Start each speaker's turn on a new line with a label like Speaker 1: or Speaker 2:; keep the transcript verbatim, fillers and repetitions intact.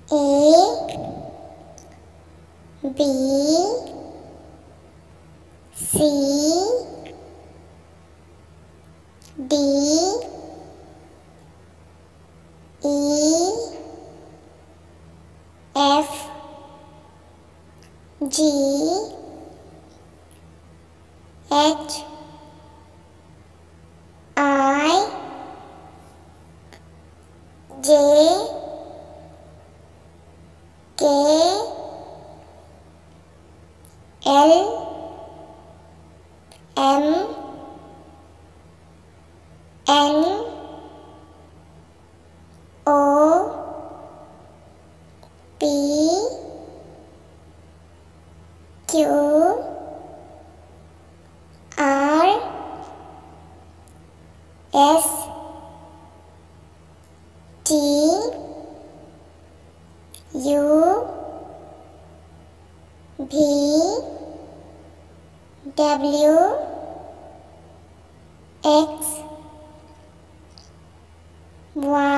Speaker 1: A B C D E F G H I J K L M N O P Q R S T U V W X Y